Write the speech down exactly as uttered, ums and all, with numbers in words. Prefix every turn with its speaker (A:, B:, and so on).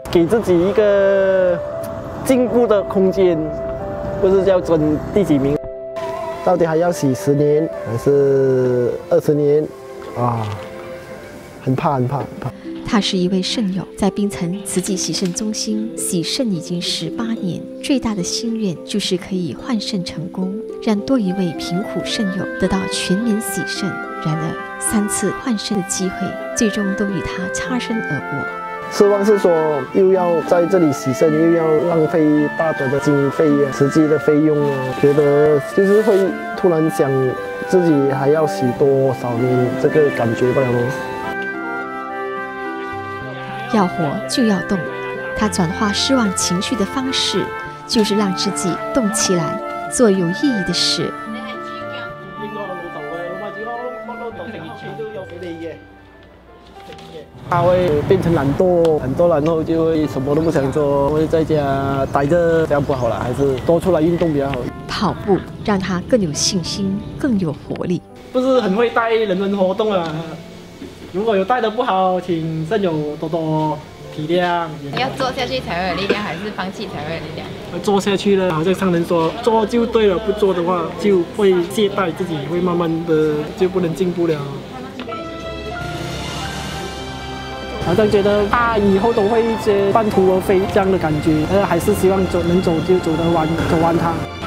A: 给自己一个进步的空间，不是要争第几名。到底还要洗十年还是二十年？啊，很怕很怕很怕。
B: 他是一位肾友，在槟城慈济洗肾中心洗肾已经十八年，最大的心愿就是可以换肾成功，让多一位贫苦肾友得到全面洗肾。然而，三次换肾的机会最终都与他擦身而过。
A: 失望是说又要在这里洗肾，又要浪费大额的经费啊、实际的费用啊，觉得就是会突然想自己还要洗多少年，这个感觉不了咯。
B: 要活就要动，他转化失望情绪的方式，就是让自己动起来，做有意义的事。
A: 他会变成懒惰，很多然后就会什么都不想做，会在家待着，这样不好了，还是多出来运动比较好。
B: 跑步让他更有信心，更有活力。
A: 不是很会带人文活动啊。 如果有带的不好，请肾友多多体谅。
C: 要做下去才会有力量，还是放弃才会有力量？
A: 做下去了，好像上人说，做就对了，不做的话就会懈怠，自己会慢慢的就不能进步了。好像觉得他以后都会一些半途而废这样的感觉，呃，还是希望走能走就走得完，走完它。